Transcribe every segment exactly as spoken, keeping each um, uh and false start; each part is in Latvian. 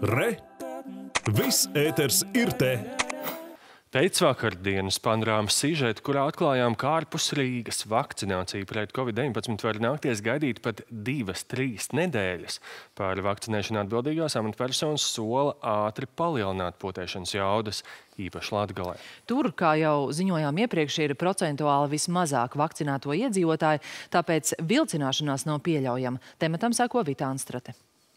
Re! Viss ēters ir te! Pēc vakardienas panorāmas sižeta, kurā atklājām, ka ārpus Rīgas vakcinācija pret covid deviņpadsmit var nākties gaidīt pat divas, trīs nedēļas. Par vakcinēšanu atbildīgās amatpersonas sola ātri palielināt potēšanas jaudas, īpaši Latgalē. Tur, kā jau ziņojām iepriekš, ir procentuāli vismazāk vakcinēto iedzīvotāju, tāpēc vilcināšanās nav pieļaujama. Tematam seko Vita Anstrate.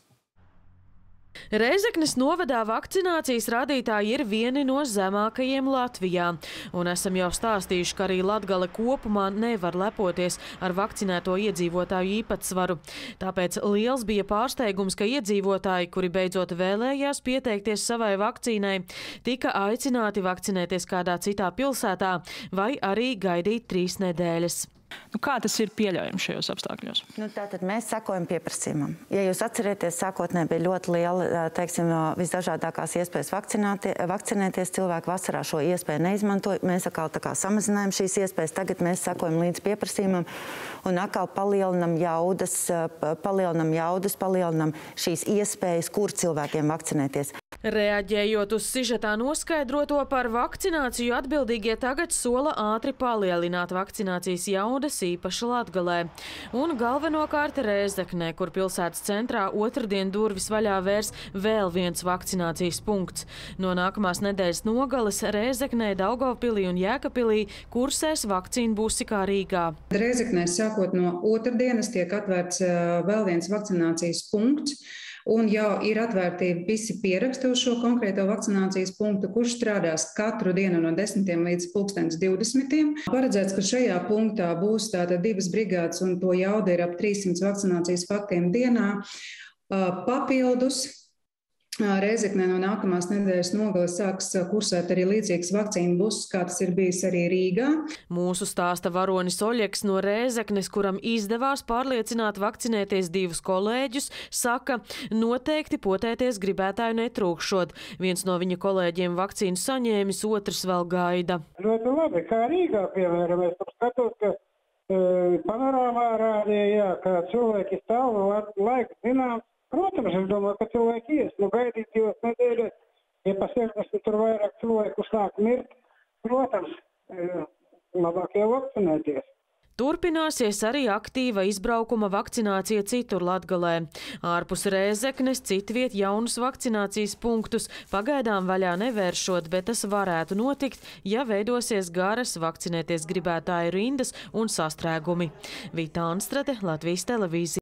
Rēzeknes novadā vakcinācijas rādītāji ir vieni no zemākajiem Latvijā. Un esam jau stāstījuši, ka arī Latgale kopumā nevar lepoties ar vakcinēto iedzīvotāju īpatsvaru. Tāpēc liels bija pārsteigums, ka iedzīvotāji, kuri beidzot vēlējās pieteikties savai vakcīnai, tika aicināti vakcinēties kādā citā pilsētā vai arī gaidīt trīs nedēļas. Nu, kā tas ir pieļaujams šajos apstākļos? Nu, tātad mēs sekojam pieprasījumam. Ja jūs atcerieties, sākotnēji bija ļoti liela, teiksim, visdažādākās iespējas vakcinēties. Cilvēki vasarā šo iespēju neizmantoja. Mēs atkal tā kā samazinājām šīs iespējas. Tagad mēs sekojam līdz pieprasījumam un atkal palielinam jaudas, palielinam jaudas, palielinam šīs iespējas, kur cilvēkiem vakcinēties. Reaģējot uz sižetā noskaidroto par vakcināciju, atbildīgie tagad sola ātri palielināt vakcinācijas jaudas, īpaši Latgalē. Un galvenokārt Rēzeknē, kur pilsētas centrā otrdien durvis vaļā vērs vēl viens vakcinācijas punkts. No nākamās nedēļas nogales Rēzeknē, Daugavpilī un Jēkabpilī kursēs vakcīnu busi kā Rīgā. Rēzeknē sākot no otrdienas tiek atvērts vēl viens vakcinācijas punkts. Un jau ir atvērti visi pieraksti uz šo konkrēto vakcinācijas punktu, kurš strādās katru dienu no desmitiem līdz pulkstens divdesmitiem. Paredzēts, ka šajā punktā būs tātad divas brigādes un to jauda ir ap trīssimts vakcinācijas faktiem dienā. Papildus Rēzeknē no nākamās nedēļas nogales sāks kursēt arī līdzīgs vakcīnu buss, kā tas ir bijis arī Rīgā. Mūsu stāsta varonis Oļeks no Rēzeknes, kuram izdevās pārliecināt vakcinēties divus kolēģus, saka, noteikti potēties gribētāju netrūkšot. Viens no viņa kolēģiem vakcīnu saņēmis, otrs vēl gaida. Ļoti labi, kā Rīgā, piemēram, es skatos, ka e, panorāmā rādīja, ka cilvēki stāv laiku zinām. Protams, es domāju, ka cilvēki ies, nu gaidīt divas nedēļas, ja pa sešdesmit tur vairāk cilvēku sāk mirt, protams, labāk jau vakcinēties. Turpināsies arī aktīva izbraukuma vakcinācija citur Latgalē. Ārpus Rēzeknes citviet jaunus vakcinācijas punktus pagaidām vaļā nevēršot, bet tas varētu notikt, ja veidosies garas vakcinēties gribētāju rindas un sastrēgumi. Vita Anstrate, Latvijas televīzija.